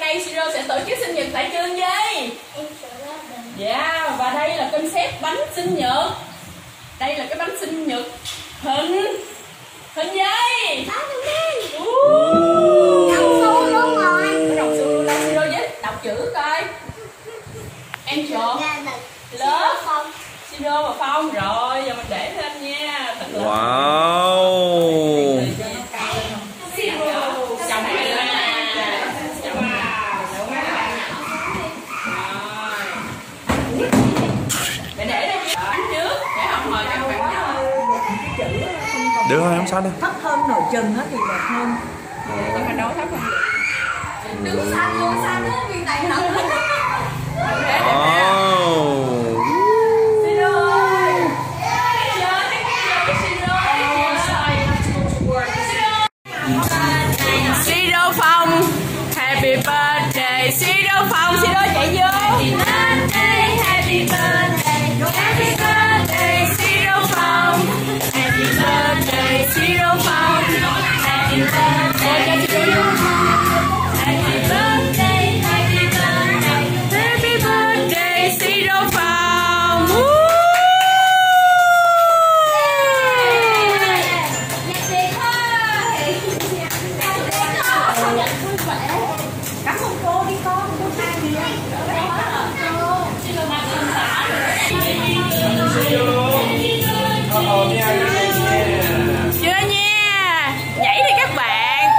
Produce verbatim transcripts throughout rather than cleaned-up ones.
nay Siro sẽ tổ chức sinh nhật tại trường gì? Dạ, và đây là concept bánh sinh nhật. Đây là cái bánh sinh nhật hình hình gì? Đồng xu luôn rồi. Đồng xu luôn đâu Siro với đọc chữ coi. Em chọn lớp Siro và Phong rồi, giờ mình để lên nha. Wow. Chồng này lên nè. Để để đây bánh trước để học mời các bạn nhỏ. Được thôi, không sao đâu. Thấp hơn nồi chừng hết thì đẹp hơn. Nhưng mà đâu thấp hơn được. Đừng xanh luôn, xanh á, vì tại thật. Siro Phong, happy birthday Siro Phong, Siro chạy vô. Happy birthday, happy birthday, happy birthday Siro Phong, happy birthday Siro Phong, happy birthday, happy birthday, happy birthday, happy birthday Siro Phong. Cảm ơn cô đi con, cô hai gì á. Chưa nha, nhảy đi các bạn.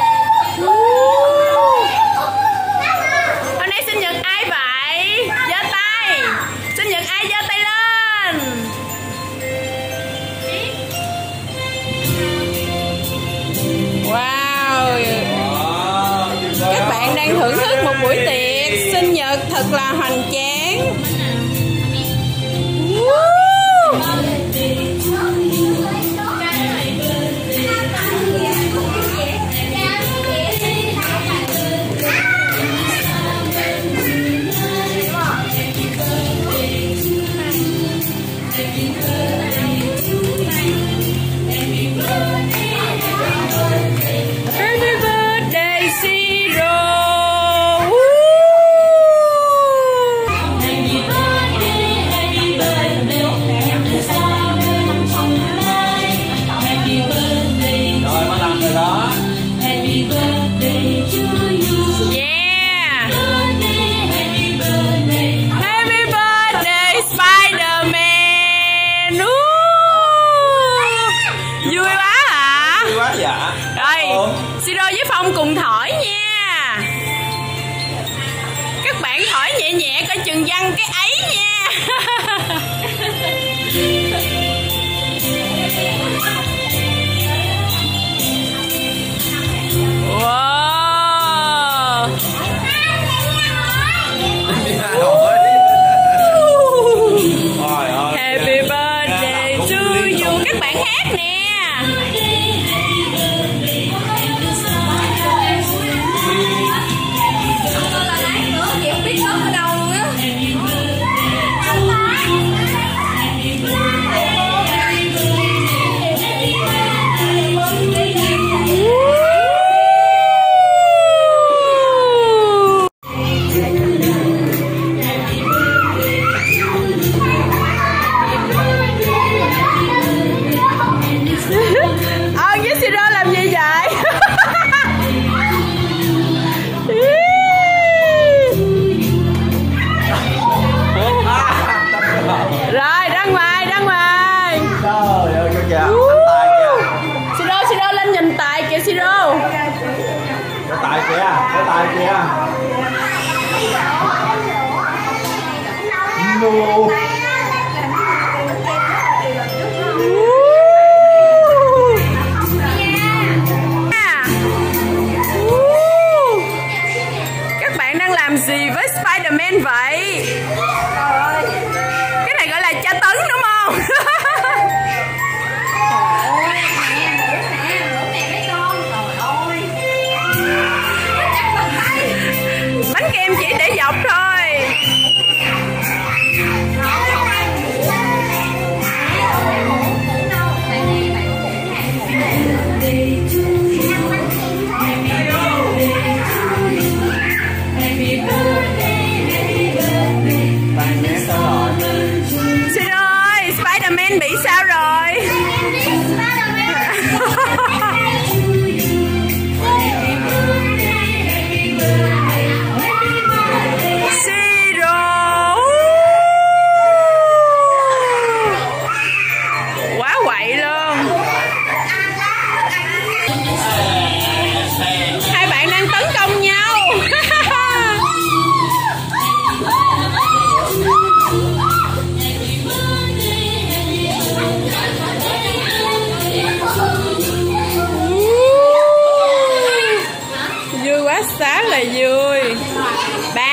Hôm nay sinh nhật ai vậy? Giơ tay. Sinh nhật ai giơ tay lên. Wow. Các bạn đang thưởng thức một buổi tiệc sinh nhật thật là hoành tráng. Happy birthday Siro. Happy birthday, happy birthday, happy birthday. Rồi mới làm rồi đó. Happy birthday to you. Yeah. Happy birthday, happy birthday Spider-Man. Uh. Vui quá hả? Vui quá dạ. Rồi, Siro với Phong cùng thổi nha. Các bạn thổi nhẹ nhẹ coi chừng văng cái ấy nha. Wow. Happy birthday to you. Các bạn hát nè. Không biết có ở đâu luôn á. Ơn với Siro làm gì vậy? Rồi ra ngoài, ra ngoài. Trời ơi kìa, anh Tài kìa. Siro, Siro lên nhìn Tài kìa Siro. Cái Tài kìa, cái Tài kìa. No. Các bạn đang làm gì với Spider-Man vậy? Cái này gọi là tra tấn đúng không? Bánh kem chỉ để dọc thôi. Xá là vui. Ba